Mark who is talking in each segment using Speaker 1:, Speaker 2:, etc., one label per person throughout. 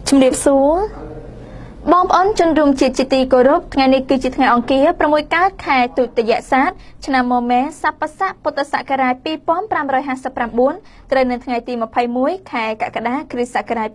Speaker 1: ជំរាបសួរបងប្អូនជនរួមជាតិជាទីគោរពថ្ងៃនេះគឺជាថ្ងៃអង្គារ6កើតខែទុតិយស័កឆ្នាំមមែស័កស័កពុទ្ធសករាជ2559ត្រូវនៅថ្ងៃទី21ខែកក្កដាគ្រិស្តសករាជ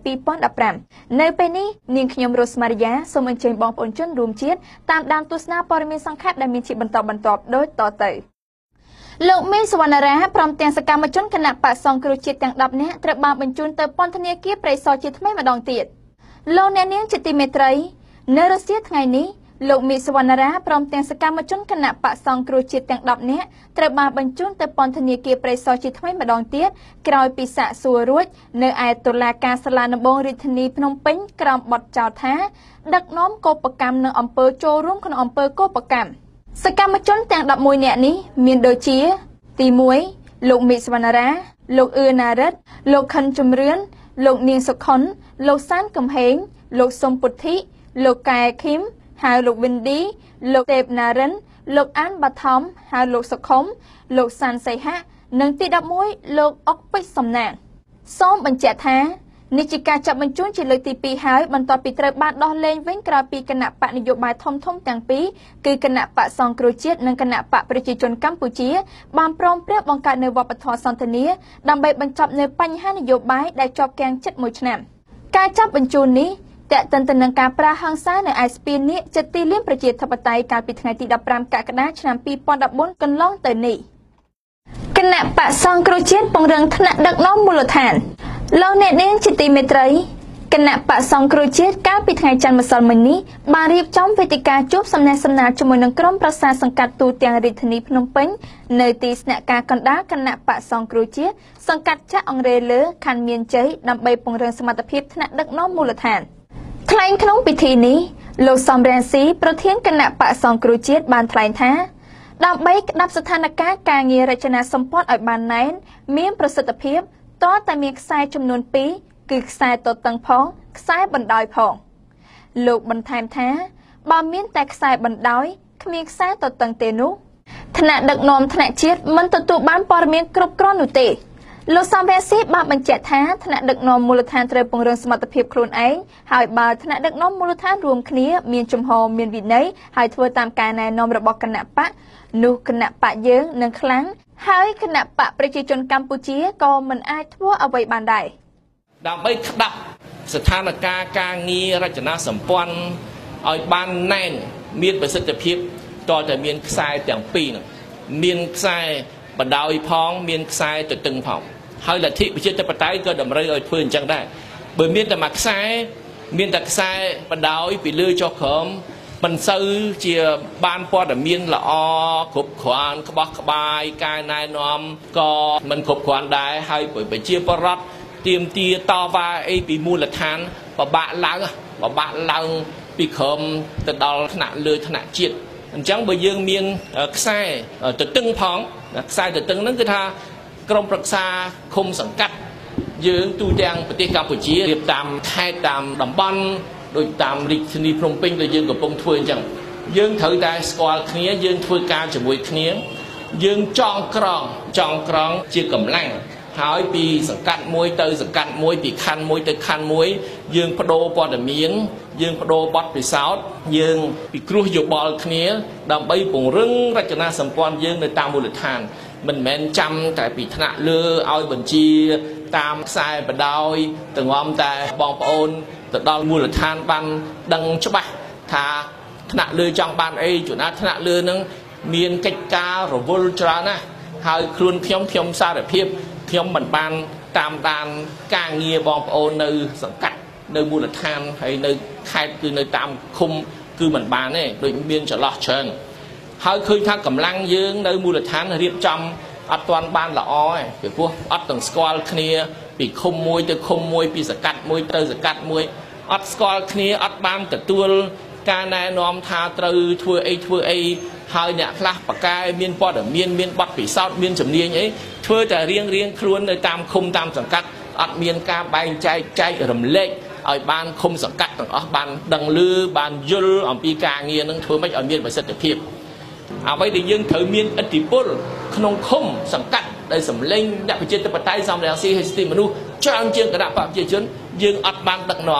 Speaker 1: 2015នៅពេលនេះនាងខ្ញុំរស់មារីយ៉ាសូមអញ្ជើញបងប្អូនជនរួមជាតិតាមដានទស្សនាព័ត៌មានសង្ខេបដែលមានជាបន្តបន្ទាប់ដូចតទៅលោកមីសវណ្ណារាព្រមទាំងសកម្មជនគណៈបក្សសង្គ្រោះជាតិទាំង10នាក់ត្រូវបានបញ្ជូនទៅពន្ធនាគារព្រៃសរជាថ្មីម្ដងទៀតលោកអ្នកនាងជាទីមេត្រីនៅរុស្ស៊ីថ្ងៃនេះលោកមីសវណ្ណារាព្រមទាំងសកម្មជនគណៈបក្សសង្គ្រោះជាតិទាំង10នាក់ត្រូវបានបញ្ជូនទៅពន្ធនាគារព្រៃសរជាថ្មីម្ដងទៀតក្រោយពីសាកសួររួចនៅឯតុលាការសាលាដំបងរាជធានីភ្នំពេញក្រោមបទចោទថាដឹកនាំកោបកម្មនិងអំពើចូលរួមក្នុងអំពើកោបកម្មសកម្មជនទាំង11នាក់នេះមានដូចជាទី1លោកមីសវណ្ណារាលោកអ៊ឺណារិតលោកខិនជំរឿនលោកនាងសុខុនលោកសានកំហេងលោកសុំពុទ្ធិលោកកែឃីមហៅលោកវិនឌីលោកទេពណារិនលោកអានបាថំហៅលោកសុខុមលោកសានសីហៈនិងទី11លោកអុកពេជ្រសំណាងសូមបញ្ជាក់ថានេះជាការចាប់បញ្ជូនជាលើកទី2ហើយបន្ទាប់ពីត្រូវបានដោះលែងវិញក្រោយពីគណៈបកនយោបាយធំទាំងពីរគឺគណៈបកសង្គ្រោះជាតិនិងគណៈបកប្រជាជនកម្ពុជាបានព្រមព្រៀងបង្កើតនូវវប្បធម៌សន្ទនាដើម្បីបញ្ចប់នូវបញ្ហានយោបាយដែលជាប់គាំងជិត1ឆ្នាំការចាប់បញ្ជូននេះតេតិនទៅនឹងការប្រាហង្សានៅឯស្ពាននេះចិត្តទីលានប្រជាធិបតេយ្យកាលពីថ្ងៃទី15កក្កដាឆ្នាំ2014កន្លងទៅនេះគណៈបកសង្គ្រោះជាតិពង្រឹងថ្នាក់ដឹកនាំមូលដ្ឋានលោកអ្នកនាងជាទីមេត្រីគណៈបកសង្គ្រោះជាតិកាលពីថ្ងៃច័ន្ទម្សិលមិញនេះបានរៀបចំវេទិកាជួបសំណេះសំណាលជាមួយនឹងក្រុមប្រឹក្សាសង្កាត់ទូទាំងរាជធានីភ្នំពេញនៅទីស្នាក់ការកណ្ដាលគណៈបកសង្គ្រោះជាតិសង្កាត់ចាក់អង្រេលើខណ្ឌមានជ័យដើម្បីពង្រឹងសមត្ថភាពថ្នាក់ដឹកនាំមូលដ្ឋានថ្លែងក្នុងពិធីនេះលោកសំរងស៊ីប្រធានគណៈបកសង្គ្រោះជាតិបានថ្លែងថាដើម្បីក្តាប់ស្ថានភាពការងាររចនាសម្ព័ន្ធឲ្យបានណែនមានប្រសិទ្ធភាពតើតែមានខ្សែចំនួន2គឺខ្សែតតឹងផងខ្សែបណ្ដោយផងលោកបន្ថែមថាបើមានតែខ្សែបណ្ដោយគ្មានខ្សែតតឹងទេនោះថ្នាក់ដឹកនាំថ្នាក់ជាតិមិនទទួលបានព័ត៌មានគ្រប់គ្រាន់នោះទេលោកសំរងស៊ីបានបញ្ជាក់ថាថ្នាក់ដឹកនាំមូលដ្ឋានត្រូវពង្រឹងសមត្ថភាពខ្លួនឯងហើយបើថ្នាក់ដឹកនាំមូលដ្ឋានរួមគ្នាមានជំហរមានវិន័យហើយធ្វើតាមការណែនាំរបស់គណៈបកនោះគណៈបកយើងនឹងខ្លាំងហើយគណៈបកប្រជាជនកម្ពុជាក៏មិនអាចធ្វើអ្វីបានដែរ
Speaker 2: ដើម្បីក្តាប់ស្ថានភាពការងាររចនាសម្ព័ន្ធឲ្យបានណែនមានប្រសិទ្ធភាពតើតែមានខ្សែទាំងពីរនោះមានខ្សែបណ្ដោយផងមានខ្សែទទឹងផងហើយលទ្ធិប្រជាធិបតេយ្យក៏តម្រូវឲ្យធ្វើអញ្ចឹងដែរបើមានតែមួយខ្សែមានតែខ្សែបណ្ដោយពីលើចុះក្រោមមិនសូវជាបានព័ត៌មានល្អគ្រប់គ្រាន់ក្បោះក្បាយការណែនាំក៏មិនគ្រប់គ្រាន់ដែរហើយប្រជាពលរដ្ឋទៀមទាតវ៉ាអីពីមូលដ្ឋានបបាក់ឡើងពីក្រោមទៅដល់ថ្នាក់លើថ្នាក់ជាតិអញ្ចឹងបើយើងមានខ្សែទទឹងផងខ្សែទទឹងហ្នឹងគឺថាក្រមប្រឹក្សាឃុំសង្កាត់យើងទូទាំងប្រទេសកម្ពុជារៀបតាមខេត្តតាមតំបន់ដូចតាមរាជធានីភ្នំពេញដែលយើងកំពុងធ្វើអញ្ចឹងយើងត្រូវតែស្គាល់គ្នាយើងធ្វើការជាមួយគ្នាយើងចងក្រងជាកម្លាំងហើយពីសង្កាត់មួយទៅសង្កាត់មួយពីខណ្ឌមួយទៅខណ្ឌមួយយើងបដូរព័ត៌មានយើងបដូរបទពិសោធន៍យើងពិគ្រោះយោបល់គ្នាដើម្បីពង្រឹងរចនាសម្ព័ន្ធយើងនៅតាមមូលដ្ឋានមិនមែនចាំតែពីថ្នាក់លើឲ្យបញ្ជាតាមខ្សែបណ្ដោយទាំងំតែបងប្អូនទៅដល់មូលដ្ឋានបានដឹងច្បាស់ថាថ្នាក់លើចង់បានអីជួនណាថ្នាក់លើនឹងមានកិច្ចការរវល់ច្រើនណាស់ហើយខ្លួនខ្ញុំសារភាពខ្ញុំមិនបានតាមដានការងារបងប្អូននៅសង្កាត់នៅមូលដ្ឋានហើយនៅខេត្តគឺនៅតាមឃុំគឺមិនបានទេដូចមានចន្លោះច្រើនហើយឃើញថាកម្លាំងយើងនៅមូលដ្ឋានរៀបចំអត់ទាន់បានល្អទេពីព្រោះអត់ទាំងស្គាល់គ្នាពីឃុំមួយទៅឃុំមួយពីសង្កាត់មួយទៅសង្កាត់មួយអត់ស្គាល់គ្នាអត់បានទទួលការណែនាំថាត្រូវធ្វើអីហើយអ្នកខ្លះបកែមានព័ត៌មានមានបទពិសោធន៍មានជំនាញអីធ្វើតែរៀងខ្លួននៅតាមឃុំតាមសង្កាត់អត់មានការបែងចែករំលែកឲ្យបានឃុំសង្កាត់ទាំងអស់បានដឹងឮបានយល់អំពីការងារនឹងធ្វើម៉េចឲ្យមានប្រសិទ្ធភាពអ្វីដែលយើងត្រូវមានឥទ្ធិពលក្នុងឃុំសង្កាត់ដែលសម្លេងអ្នកប្រជាធិបតេយ្យសំរងស៊ីហើយសិទ្ធិមនុស្សច្រើនជាងគណៈបកប្រជាជនយើងអត់បានដឹកនាំ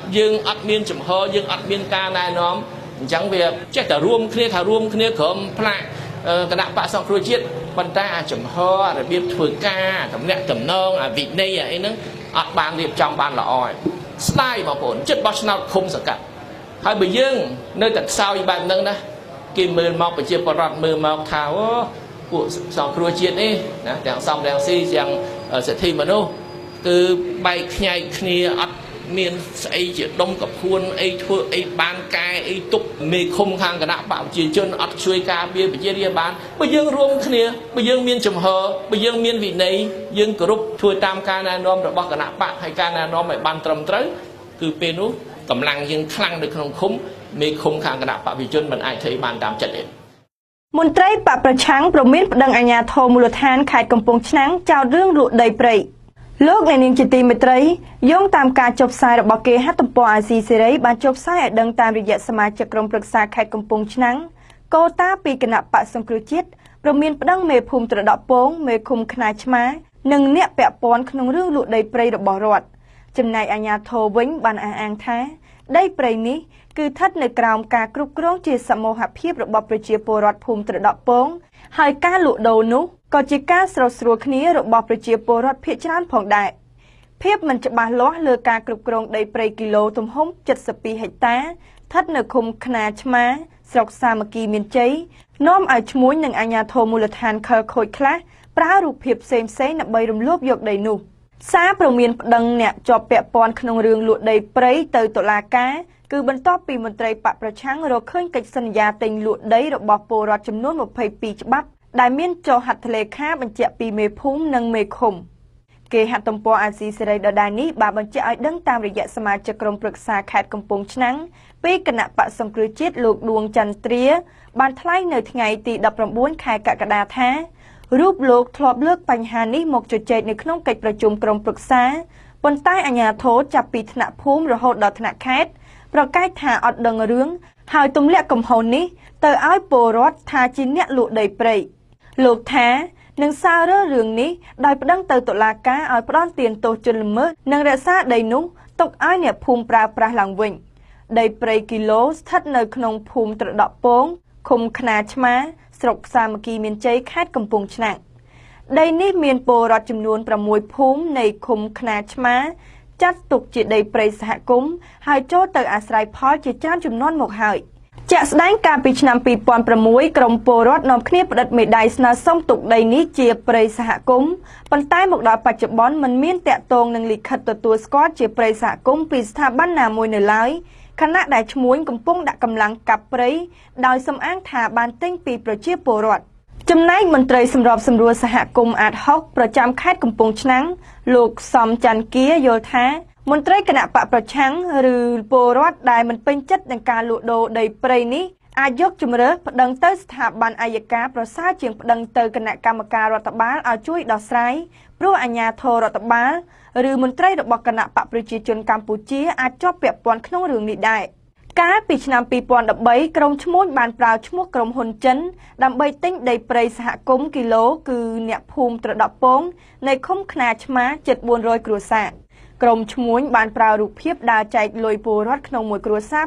Speaker 2: យើងអត់មានចំហយើងអត់មានការណែនាំអញ្ចឹងវាចេះតែរួមគ្នាថារួមគ្នាក្រុមផ្នែកគណៈបកសង្គ្រោះជាតិប៉ុន្តែអាចំហរបៀបធ្វើការតំណាក់តំណងអាវិន័យអីហ្នឹងអត់បានរៀបចំបានល្អឯងស្ដាយបងប្អូនចិត្តបោះឆ្នោតឃុំសង្កាត់ហើយបើយើងនៅតែខ្សោយបែបហ្នឹងណាគេមើលមកប្រជាពលរដ្ឋមើលមកថាអូពួកសង្គ្រោះជាតិនេះណាទាំងសំរងស៊ីទាំងសិទ្ធិមនុស្សគឺបែកខ្ញែកគ្នាអត់មានស្អីជាដុំកពួនអីធ្វើអីបានកែអីទុកមេឃុំខាងគណៈបកប្រជាជនអត់ជួយការពារប្រជារាស្ត្របានបើយើងរួមគ្នាបើយើងមានចំហបើយើងមានវិន័យយើងគោរពធ្វើតាមការណែនាំរបស់គណៈបកហើយការណែនាំឲ្យបានត្រឹមត្រូវគឺពេលនោះកម្លាំងយើងខ្លាំងនៅក្នុងឃុំមេឃុំខាងគណៈបកប្រជាជនមិនអាចធ្វើបានតាមចិត្តទេ
Speaker 3: មន្ត្រីបកប្រឆាំងប្រមានប្តឹងអាជ្ញាធរមូលដ្ឋានខេត្តកំពង់ឆ្នាំងចោទរឿងលួចដីព្រៃលោកអ្នកនាងជាទីមេត្រីយោងតាមការចុះផ្សាយរបស់គេហទំព័រអាស៊ីសេរីបានចុះផ្សាយឲ្យដឹងតាមរយៈសមាជិកក្រុមប្រឹក្សាខេត្តកំពង់ឆ្នាំងកោតាពីគណៈបកសង្គ្រោះជាតិប្រមានប្តឹងមេភូមិត្រដក់ពងមេឃុំខ្នាឆ្មានិងអ្នកពាក់ព័ន្ធក្នុងរឿងលួចដីព្រៃរបស់រដ្ឋចំណែកអាជ្ញាធរវិញបានអះអាងថាដីព្រៃនេះគឺស្ថិតនៅក្រោមការគ្រប់គ្រងជាសមូហភាពរបស់ប្រជាពលរដ្ឋភូមិត្រដក់ពងហើយការលក់ដូរនោះក៏ជាការស្រោចស្រួលគ្នារបស់ប្រជាពលរដ្ឋភាគច្រើនផងដែរភាពមិនច្បាស់លាស់លើការគ្រប់គ្រងដីព្រៃគីឡូទំហំ72ហិកតាស្ថិតនៅឃុំខ្នាឆ្មាស្រុកសាមគ្គីមានជ័យនាំឲ្យឈ្មួញនិងអាជ្ញាធរមូលដ្ឋានខលខូចខ្លះប្រើរូបភាពផ្សេងៗដើម្បីរំលោភយកដីនោះសារព្រមានប្តឹងអ្នកជាប់ពាក់ព័ន្ធក្នុងរឿងលួចដីព្រៃទៅតុលាការគឺបន្ទាប់ពីមន្ត្រីបកប្រឆាំងរកឃើញកិច្ចសន្យាទិញលក់ដីរបស់ពលរដ្ឋចំនួន22ច្បាប់ដែលមានចុះហត្ថលេខាបញ្ជាក់ពីមេភូមិនិងមេឃុំគេហទំព័រអាស៊ីសេរីដដែលនេះបានបញ្ជាក់ឲ្យដឹងតាមរយៈសមាជិកក្រុមប្រឹក្សាខេត្តកំពង់ឆ្នាំងពីគណៈបកសង្គ្រោះជាតិលោកដួងចន្ទ្រាបានថ្លែងនៅថ្ងៃទី19ខែកក្កដាថារូបលោកធ្លាប់លើកបញ្ហានេះមកជជែកនៅក្នុងកិច្ចប្រជុំក្រុមប្រឹក្សាប៉ុន្តែអាជ្ញាធរចាប់ពីថ្នាក់ភូមិរហូតដល់ថ្នាក់ខេត្តប្រកែកថាអត់ដឹងរឿងហើយទម្លាក់កំហុសនេះទៅឲ្យពលរដ្ឋថាជាអ្នកលក់ដីព្រៃលោកថានឹងសាររើរឿងនេះដោយប្តឹងទៅតុលាការឲ្យផ្តន្ទាទោសជនល្មើសនិងរក្សាដីនោះទុកឲ្យអ្នកភូមិប្រើប្រាស់ឡើងវិញដីព្រៃគីឡូស្ថិតនៅក្នុងភូមិត្រដក់ពងឃុំខ្នាឆ្មាស្រុកសាមគ្គីមានជ័យខេត្តកំពង់ឆ្នាំងដីនេះមានពលរដ្ឋចំនួន6ភូមិនៃឃុំខ្នាឆ្មាចាត់ទុកជាដីព្រៃសហគមន៍ហើយចូលទៅអាស្រ័យផលជាច្រើនជំនាន់មកហើយជាក់ស្ដែងកាលពីឆ្នាំ2006ក្រុមពលរដ្ឋនាំគ្នាផ្តិតមេដាយស្នើសុំទុកដីនេះជាព្រៃសហគមន៍ប៉ុន្តែមកដល់បច្ចុប្បន្នមិនមានតាក់ទងនឹងលិខិតទទួលស្គាល់ជាព្រៃសហគមន៍ពីស្ថាប័នណាមួយនៅឡើយខណៈដែលឈ្មួញកំពុងដាក់កម្លាំងកាប់ព្រៃដោយសំអាងថាបានទិញពីប្រជាពលរដ្ឋចំណែកមន្ត្រីសម្របសម្រួលសហគមន៍អាត6ប្រចាំខេត្តកំពង់ឆ្នាំងលោកសំច័ន្ទគាយល់ថាមន្ត្រីគណៈបកប្រឆាំងឬពលរដ្ឋដែលមិនពេញចិត្តនឹងការលក់ដូរដីព្រៃនេះអាចយកជំរើសប្តឹងទៅស្ថាប័នអាយកាប្រសើរជាងប្តឹងទៅគណៈកម្មការរដ្ឋបាលឲ្យជួយដោះស្រាយព្រោះអាជ្ញាធររដ្ឋបាលឬមន្ត្រីរបស់គណៈបកប្រជាជនកម្ពុជាអាចជាប់ពាក់ព័ន្ធក្នុងរឿងនេះដែរកាលពីឆ្នាំ2013ក្រុមឈ្មួញបានប្រើឈ្មោះក្រុមហ៊ុនចិនដើម្បីទិញដីព្រៃសហគមន៍គីឡូគឺអ្នកភូមិត្រដក់ពងនៃឃុំខ្នាឆ្មាជិត400គ្រួសារក្រុមឈ្មួញបានប្រើរូបភាពដើរចែកលុយពលរដ្ឋក្នុងមួយគ្រួសារ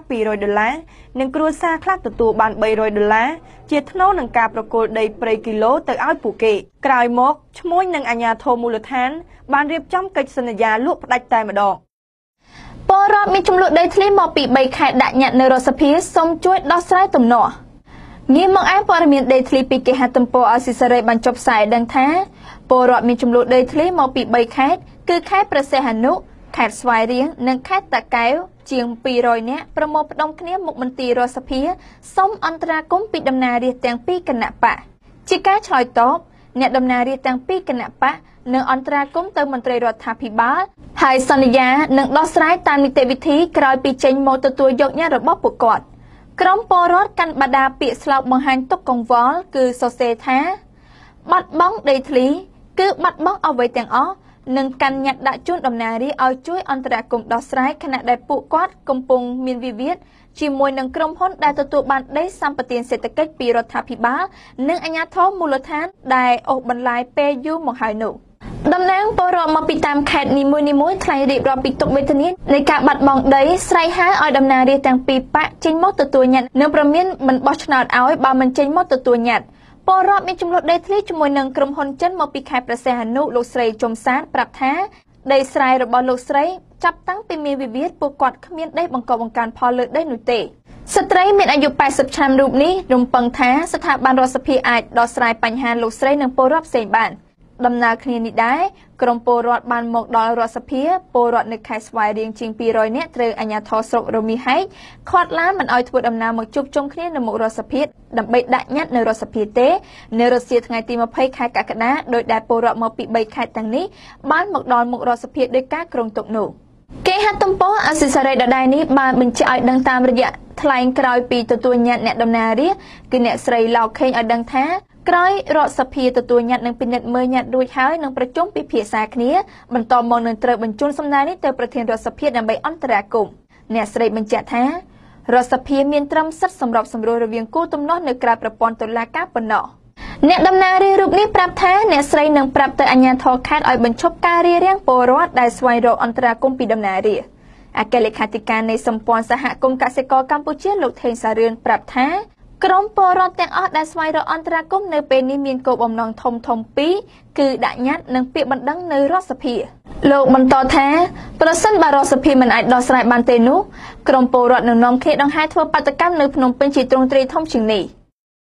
Speaker 3: $200និងគ្រួសារខ្លះទទួលបាន$300ជាថ្នូរនឹងការប្រគល់ដីព្រៃគីឡូទៅឲ្យពួកគេក្រោយមកឈ្មួញនិងអាជ្ញាធរមូលដ្ឋានបានរៀបចំកិច្ចសន្យាលក់ផ្ដាច់តែម្ដង
Speaker 1: ពលរដ្ឋមានចំនួនដីធ្លីមកពី3ខេត្តដាក់ញត្តិនៅរដ្ឋសភាសូមជួយដោះស្រាយទំនាស់ងាកមកឯព័ត៌មានដីធ្លីពីគេហទំព័រអាស៊ីសេរីបានចុះផ្សាយដឹងថាពលរដ្ឋមានចំនួនដីធ្លីមកពី3ខេត្តគឺខេត្តព្រះសីហនុខេត្តស្វាយរៀងនិងខេត្តតាកែវជាង200នាក់ប្រមូលផ្ដុំគ្នាមុខមន្ទីររដ្ឋសភាសូមអន្តរាគមន៍ពីដំណើររាស្ត្រទាំងពីរគណៈបកជាការឆ្លើយតបអ្នកដំណើររាស្ត្រទាំងពីរគណៈបកនឹងអន្តរាគមន៍ទៅមន្ត្រីរដ្ឋាភិបាលហើយសន្យានឹងដោះស្រាយតាមនីតិវិធីក្រោយពីចេញមកទទួលយកញត្តិរបស់ពួកគាត់ក្រុមពលរដ្ឋកាន់បដាពាក្យស្លោកបង្ហាញទុកកង្វល់គឺសរសេរថាបាត់បង់ដីធ្លីគឺបាត់បង់អ្វីទាំងអស់និងកាន់ញត្តិដាក់ជូនដំណើររាស្ត្រឲ្យជួយអន្តរាគមន៍ដោះស្រាយខណៈដែលពួកគាត់កំពុងមានវិវាទជាមួយនឹងក្រុមហ៊ុនដែលទទួលបានដីសម្បត្តិសេដ្ឋកិច្ចពីរដ្ឋាភិបាលនិងអាជ្ញាធរមូលដ្ឋានដែលអូសបន្លាយពេលយូរមកហើយនោះតំណាងពលរដ្ឋមកពីតាមខេត្តនីមួយៗថ្លែងរៀបរាប់ពីទុក្ខវេទនានៃការបាត់បង់ដីស្រែកហៅឲ្យដំណើររាជទាំងពីរប៉ាក់ចេញមកទទួលញត្តិនិងប្រមានមិនបោះឆ្នោតឲ្យបើមិនចេញមកទទួលញត្តិពលរដ្ឋមានចំនួនដីធ្លីជាមួយនឹងក្រុមហ៊ុនចិនមកពីខេត្តព្រះសីហនុលោកស្រីជុំសាទប្រាប់ថាដីស្រែរបស់លោកស្រីចាប់តាំងពីមានវិវាទពួកគាត់គ្មានដីបង្កបង្កើនផលលើដីនោះទេស្ត្រីមានអាយុ80ឆ្នាំរូបនេះរំពឹងថាស្ថាប័នរដ្ឋសភាអាចដោះស្រាយបញ្ហាលោកស្រីនិងពលរដ្ឋផ្សេងបានដំណើរគ្នានេះដែរក្រុមពលរដ្ឋបានមកដល់រដ្ឋសភាពលរដ្ឋនៅខេត្តស្វាយរៀងជាង200នាក់ត្រូវអាជ្ញាធរស្រុករមីហែកខាត់ឡានមិនឲ្យធ្វើដំណើរមកជួបជុំគ្នានៅមុខរដ្ឋសភាដើម្បីដាក់ញត្តិនៅរដ្ឋសភាទេនៅរសៀលថ្ងៃទី20ខែកក្កដាដោយដែលពលរដ្ឋមកពី3ខេត្តទាំងនេះបានមកដល់មុខរដ្ឋសភាដោយការគ្រោងទុកនោះគេហទំព័រអសិសរីដដែលនេះបានបញ្ជាក់ឲ្យដឹងតាមរយៈថ្លែងក្រោយពីទទួលញត្តិអ្នកដំណើររាជគឺអ្នកស្រីឡៅខេងឲ្យដឹងថាក្រោយរដ្ឋសភាទទួលញត្តិនិងពិនិត្យមើលញត្តិរួចហើយនឹងប្រជុំពិភាក្សាគ្នាបន្តមកនឹងត្រូវបញ្ជូនសំណើនេះទៅប្រធានរដ្ឋសភាដើម្បីអន្តរាគមន៍អ្នកស្រីបញ្ជាក់ថារដ្ឋសភាមានត្រឹមសិទ្ធិសម្របសម្រួលរវាងគូទំនាស់នៅក្រៅប្រព័ន្ធតុលាការប៉ុណ្ណោះអ្នកដំណើររាជរូបនេះប្រាប់ថាអ្នកស្រីនឹងប្រាប់ទៅអាជ្ញាធរខេត្តឲ្យបញ្ឈប់ការរារាំងពលរដ្ឋដែលស្វែងរកអន្តរាគមន៍ពីដំណើររាជអគ្គលេខាធិការនៃសម្ព័ន្ធសហគមន៍កសិករកម្ពុជាលោកថេងសារឿនប្រាប់ថាក្រុមពលរដ្ឋទាំងអស់ដែលស្វែងរកអន្តរាគមន៍នៅពេលនេះមានគោលបំណងធំពីរគឺដាក់ញត្តិនិងពាក្យបណ្ដឹងនៅរដ្ឋសភាលោកបន្តថាប្រសិនបើរដ្ឋសភាមិនអាចដោះស្រាយបានទេនោះក្រុមពលរដ្ឋនឹងនាំគ្នាដង្ហែធ្វើបាតកម្មនៅភ្នំពេញជាទ្រង់ទ្រាយធំជាងនេះ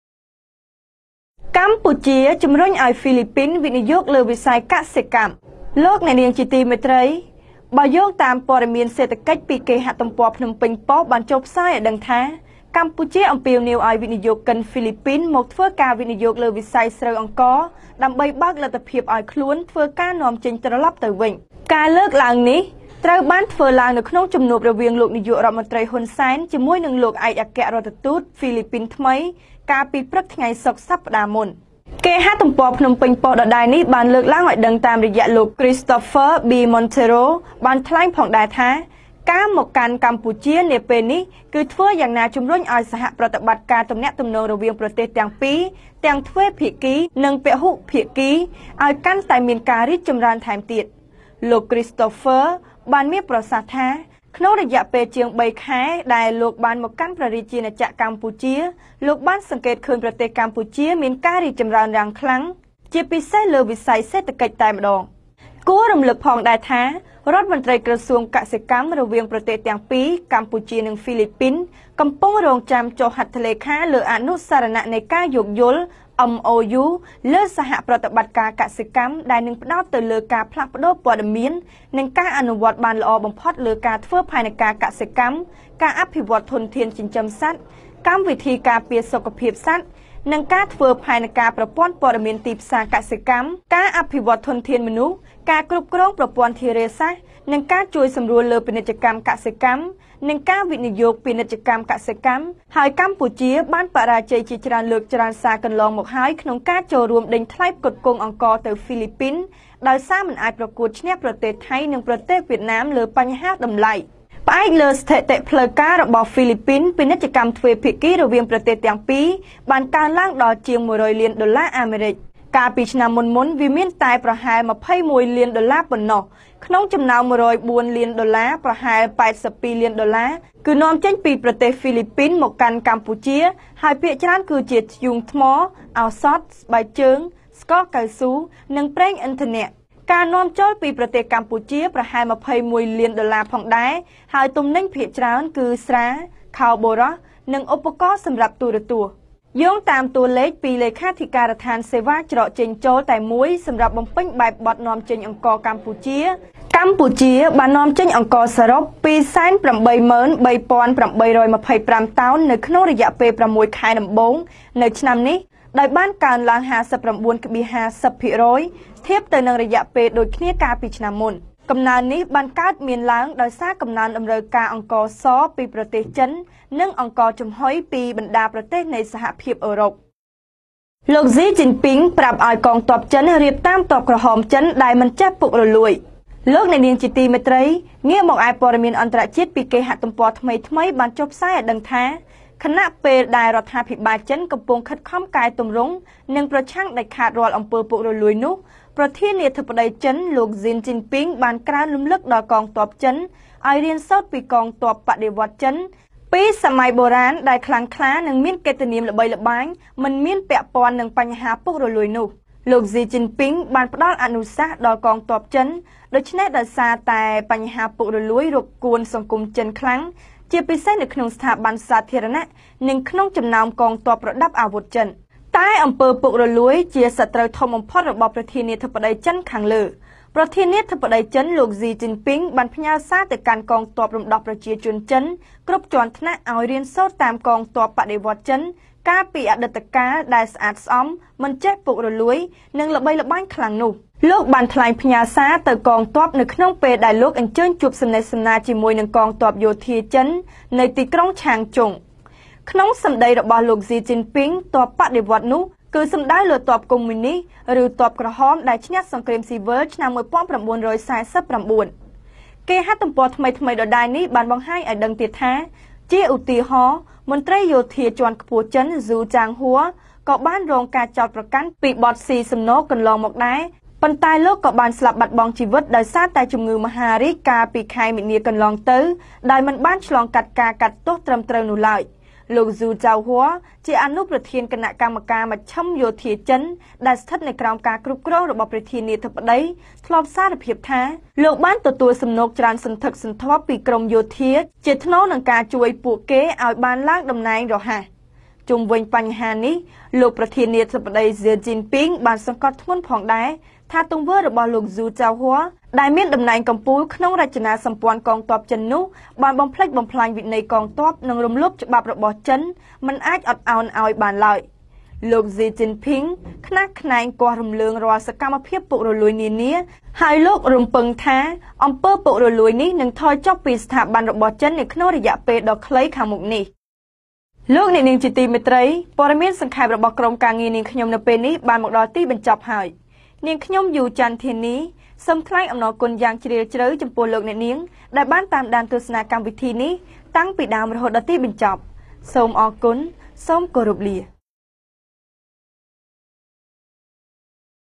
Speaker 1: កម្ពុជាជំរុញឲ្យហ្វីលីពីនវិនិយោគលើវិស័យកសិកម្មលោកអ្នកនាងជាទីមេត្រីបើយោងតាមព័ត៌មានសេដ្ឋកិច្ចពីគេហទំព័រភ្នំពេញប៉ុស្តិ៍បានចុះផ្សាយឲ្យដឹងថាកម្ពុជាអំពាវនាវឲ្យវិនិយោគិនហ្វីលីពីនមកធ្វើការវិនិយោគលើវិស័យស្រូវអង្ករដើម្បីបើកលទ្ធភាពឲ្យខ្លួនធ្វើការនាំចេញត្រឡប់ទៅវិញការលើកឡើងនេះត្រូវបានធ្វើឡើងនៅក្នុងជំនួបរវាងលោកនាយករដ្ឋមន្ត្រីហ៊ុនសែនជាមួយនឹងលោកឯកអគ្គរដ្ឋទូតហ្វីលីពីនថ្មីកាលពីព្រឹកថ្ងៃសុក្រសប្តាហ៍មុនគេហទំព័រភ្នំពេញប៉ុស្តិ៍ដដែលនេះបានលើកឡើងឲ្យដឹងតាមរយៈលោក Christopher B. Montero បានថ្លែងផងដែរថាការមកកាន់កម្ពុជានាពេលនេះគឺធ្វើយ៉ាងណាជំរុញឲ្យសហប្រតិបត្តិការទំនាក់ទំនងរវាងប្រទេសទាំងពីរទាំងទ្វេភាគីនិងពហុភាគីឲ្យកាន់តែមានការរីកចម្រើនថែមទៀតលោក Christopher បានមានប្រសាសន៍ថាក្នុងរយៈពេលជាង3ខែដែលលោកបានមកកាន់ព្រះរាជាណាចក្រកម្ពុជាលោកបានសង្កេតឃើញប្រទេសកម្ពុជាមានការរីកចម្រើនយ៉ាងខ្លាំងជាពិសេសលើវិស័យសេដ្ឋកិច្ចតែម្ដងគួររំលឹកផងដែរថារដ្ឋមន្ត្រីក្រសួងកសិកម្មរវាងប្រទេសទាំងពីរកម្ពុជានិងហ្វីលីពីនកំពុងរងចាំចុះហត្ថលេខាលើអនុស្សរណៈនៃការយោគយល់ MOU លើសហប្រតិបត្តិការកសិកម្មដែលនឹងផ្ដោតទៅលើការផ្លាស់ប្ដូរព័ត៌មាននិងការអនុវត្តបានល្អបំផុតលើការធ្វើផែនការកសិកម្មការអភិវឌ្ឍធនធានចិញ្ចឹមសត្វកម្មវិធីការពារសុខភាពសត្វនិងការធ្វើផែនការប្រព័ន្ធព័ត៌មានទីផ្សារកសិកម្មការអភិវឌ្ឍធនធានមនុស្សការគ្រប់គ្រងប្រព័ន្ធធារាសាស្ត្រនិងការជួយសម្រួលលើពាណិជ្ជកម្មកសិកម្មនិងការវិនិយោគពាណិជ្ជកម្មកសិកម្មហើយកម្ពុជាបានបរាជ័យជាច្រើនលើកច្រើនសារកន្លងមកហើយក្នុងការចូលរួមដេញថ្លៃផ្គត់ផ្គង់អង្ករទៅហ្វីលីពីនដោយសារមិនអាចប្រកួតឈ្នះប្រទេសថៃនិងប្រទេសវៀតណាមលើបញ្ហាតម្លៃផ្អែកលើស្ថិតិផ្លូវការរបស់ហ្វីលីពីនពាណិជ្ជកម្មទ្វេភាគីរវាងប្រទេសទាំងពីរបានកើនឡើងដល់ជាង$100 លានអាមេរិកកាលពីឆ្នាំមុនវាមានតែប្រហែល$21 លានប៉ុណ្ណោះក្នុងចំណោម$104 លានប្រហែល$82 លានគឺនាំចេញពីប្រទេសហ្វីលីពីនមកកាន់កម្ពុជាហើយភាគច្រើនគឺជាធ្យូងថ្មឱសថស្បែកជើងស្ករកៅស៊ូនិងប្រេងឥន្ធនៈការនាំចូលពីប្រទេសកម្ពុជាប្រហែល$21 លានផងដែរហើយទំនិញភាគច្រើនគឺស្រាខោបុរសនិងឧបករណ៍សម្រាប់ទូរទស្សន៍យោងតាមតួលេខពីលេខាធិការដ្ឋានសេវាច្រកចេញចូលតែមួយសម្រាប់បំពេញបែបបទនាំចេញអង្ករកម្ពុជាបាននាំចេញអង្ករសរុប 283,825 តោននៅក្នុងរយៈពេល6ខែដំបូងនៅឆ្នាំនេះដោយបានកើនឡើង 59.50% ធៀបទៅនឹងរយៈពេលដូចគ្នាកាលពីឆ្នាំមុនកំណើននេះបានកើតមានឡើងដោយសារកំណើនតម្រូវការអង្ករសពីប្រទេសចិននិងអង្ករចំហុយពីបណ្ដាប្រទេសនៃសហភាពអឺរ៉ុបលោកស៊ីជីនពីងប្រាប់ឲ្យកងទ័ពចិនរៀបតាមទ័ពក្រហមចិនដែលមិនចេះពុករលួយលោកអ្នកនាងជាទីមេត្រីងាកមកឯព័ត៌មានអន្តរជាតិពីគេហទំព័រថ្មីបានចុះផ្សាយឲ្យដឹងថាខណៈពេលដែលរដ្ឋាភិបាលចិនកំពុងខិតខំកែតម្រង់និងប្រឆាំងដាច់ខាតរាល់អំពើពុករលួយនោះ
Speaker 3: ប្រធានាធិបតីចិនលោកស៊ីនជីនពីងបានក្រើនរំលឹកដល់កងទ័ពចិនឲ្យរៀនសូត្រពីកងទ័ពបដិវត្តន៍ចិនពីសម័យបុរាណដែលខ្លាំងក្លានិងមានកិត្តិនាមល្បីល្បាញមិនមានពាក់ព័ន្ធនឹងបញ្ហាពុករលួយនោះលោកស៊ីជីនពីងបានផ្ដល់អនុសាសន៍ដល់កងទ័ពចិនដូច្នេះដោយសារតែបញ្ហាពុករលួយរកគួនសង្គមចិនខ្លាំងជាពិសេសនៅក្នុងស្ថាប័នសាធារណៈនិងក្នុងចំណោមកងទ័ពប្រដាប់អាវុធចិនតែអំពើពុករលួយជាសត្រូវធំបំផុតរបស់ប្រធានាធិបតីចិនខាងលើប្រធានាធិបតីចិនលោកស៊ីជីនពីងបានផ្ញើសារទៅកាន់កងទ័ពរំដោះប្រជាជនចិនគ្រប់ជាន់ថ្នាក់ឲ្យរៀនសូត្រតាមកងទ័ពបដិវត្តន៍ចិនការពីអតីតកាលដែលស្អាតស្អំមិនចេះពុករលួយនិងល្បីល្បាញខ្លាំងនោះលោកបានថ្លែងផ្ញើសារទៅកងទ័ពនៅក្នុងពេលដែលលោកអញ្ជើញជួបសំណេះសំណាលជាមួយនឹងកងទ័ពយោធាចិននៅទីក្រុងឆាងជុងក្នុងសម្ដីរបស់លោកស៊ីជីនពីងទ័ពបដិវត្តន៍នោះគឺសំដៅលើទ័ពកុម្មុយនីសឬទ័ពក្រហមដែលឈ្នះសង្គ្រាមស៊ីវិលឆ្នាំ1949គេហទំព័រថ្មីដដែលនេះបានបង្ហាញឲ្យដឹងទៀតថាជាឧទាហរណ៍មន្ត្រីយោធាជាន់ខ្ពស់ចិនស៊ូចាងហួរក៏បានរងការចោទប្រកាន់ពីបទស៊ីសំណូកន្លងមកដែរប៉ុន្តែលោកក៏បានស្លាប់បាត់បង់ជីវិតដោយសារតែជំងឺមហារីកកាលពីខែមីនាកន្លងទៅដោយមិនបានឆ្លងកាត់ការកាត់ទោសត្រឹមត្រូវនោះឡើយលោកស៊ូចៅហួរជាអនុប្រធានគណៈកម្មការមជ្ឈិមយោធាចិនដែលស្ថិតនៅក្រោមការគ្រប់គ្រងរបស់ប្រធានាធិបតីធ្លាប់សារភាពថាលោកបានទទួលសំណូកច្រើនសន្ធឹកសន្ធាប់ពីក្រមយោធាជាថ្នូរនឹងការជួយពួកគេឲ្យបានឡើងតំណែងរហ័សជុំវិញបញ្ហានេះលោកប្រធានាធិបតីស៊ីជីនពីងបានសង្កត់ធ្ងន់ផងដែរថាទង្វើរបស់លោកស៊ូចៅហួរដែលមានតំណែងកំពូលក្នុងរចនាសម្ព័ន្ធកងទ័ពចិននោះបានបំផ្លិចបំផ្លាញវិន័យកងទ័ពនិងរំលោភច្បាប់របស់ចិនមិនអាចអត់ឱនឲ្យបានឡើយលោកស៊ីជីនពីងខ្នះខ្នែងគាស់រំលើងរាល់សកម្មភាពពុករលួយនានាហើយលោករំពឹងថាអំពើពុករលួយនេះនឹងថយចុះពីស្ថាប័នរបស់ចិននៅក្នុងរយៈពេលដ៏ខ្លីខាងមុខនេះលោកអ្នកនាងជាទីមេត្រីព័ត៌មានសង្ខេបរបស់ក្រុមការងារនាងខ្ញុំនៅពេលនេះបានមកដល់ទីបញ្ចប់ហើយនាងខ្ញុំយូច័ន្ទធានីសូមថ្លែងអំណរគុណយ៉ាងជ្រាលជ្រៅចំពោះលោកអ្នកនាងដែលបានតាមដានទស្សនាកម្មវិធីនេះតាំងពីដើមរហូតដល់ទីបញ្ចប់សូមអរគុណសូមគោរពលា